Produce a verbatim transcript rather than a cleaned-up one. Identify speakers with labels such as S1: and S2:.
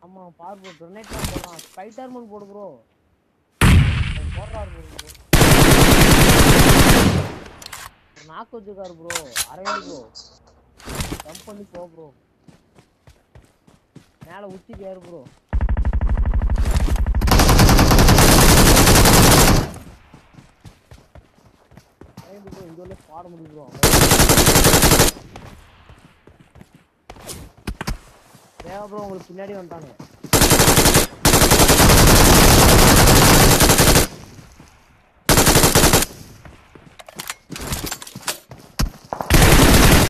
S1: ஆமா பார் bro grenade போடுறான் ஸ்பைடர்மேன் போடு ப்ரோ போடுறாரு ப்ரோ நாக்கு வச்சிருக்காரு ப்ரோ அரவிந்த் ப்ரோ ஜம்ப் பண்ணி போ ப்ரோ மேல உச்சிக்கு ஏறு ப்ரோ அரவிந்த் ப்ரோ இங்க உள்ள பாட முடியும் ப்ரோ தேவ ப்ரோ உங்களுக்கு பின்னாடி வந்துட்டானுங்க